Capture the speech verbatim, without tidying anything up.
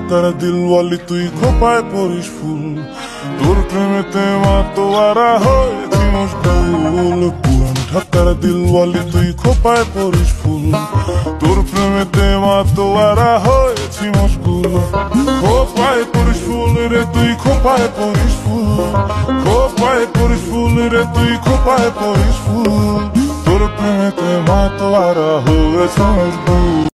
ঢাকার দিলওয়ালি তুই খোপায় পড়িস ফুল, তোর প্রেমেতে মাতোয়ারা হয়েছি মশগুল। পুরান ঢাকার দিলওয়ালি তুই খোপায় পড়িস ফুল, তোর প্রেমেতে মাতোয়ারা হয়েছি মশগুল। খোপায় পড়িস ফুল রে তুই খোপায় পড়িস ফুল, খোপায় পড়িস ফুল রে তুই খোপায় পড়িস ফুল, তোর প্রেমেতে মাতোয়ারা হয়েছে মশগুল।